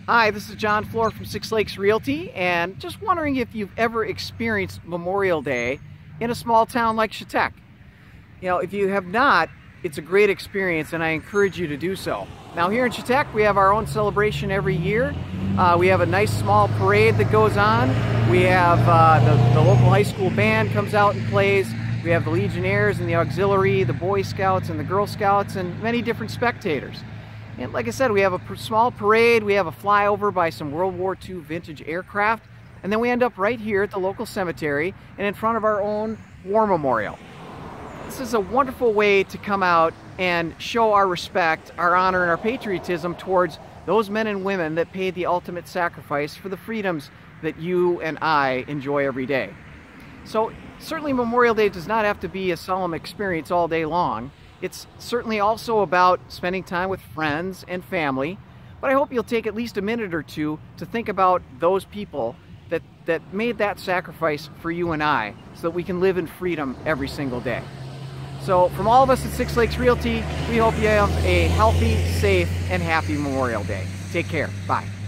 Hi, this is John Floor from Six Lakes Realty, and just wondering if you've ever experienced Memorial Day in a small town like Chetek. If you have not, it's a great experience and I encourage you to do so. Now here in Chetek, we have our own celebration every year. We have a nice small parade that goes on. We have the local high school band comes out and plays. We have the Legionnaires and the Auxiliary, the Boy Scouts and the Girl Scouts, and many different spectators. And like I said, we have a small parade, we have a flyover by some World War II vintage aircraft, and then we end up right here at the local cemetery and in front of our own war memorial. This is a wonderful way to come out and show our respect, our honor, and our patriotism towards those men and women that paid the ultimate sacrifice for the freedoms that you and I enjoy every day. So certainly Memorial Day does not have to be a solemn experience all day long. It's certainly also about spending time with friends and family, but I hope you'll take at least a minute or two to think about those people that made that sacrifice for you and I so that we can live in freedom every single day. So from all of us at Six Lakes Realty, we hope you have a healthy, safe, and happy Memorial Day. Take care. Bye.